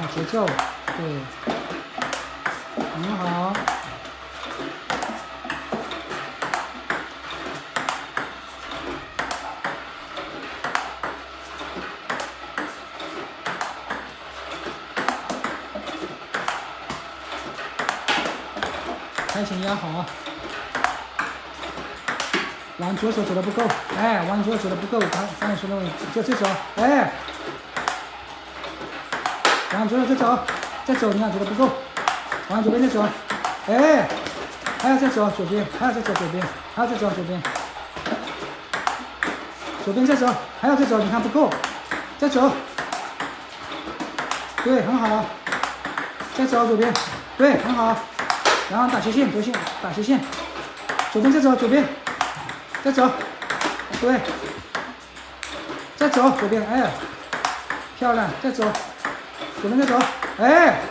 节奏，对，很好。开心压好啊！往左手走的不够，哎，往左手走的不够，刚才说的就这走，哎，往左手再走，再走，你看走的不够，往左边再走，哎，还要再走左边，还要再走左边，还要再走左边，左边再走，还要再走，你看不够，再走，对，很好，再走左边，对，很好。 然后打斜线，轴线，打斜线，左边再走，左边，再走，对，再走左边，哎，漂亮，再走，左边再走，哎。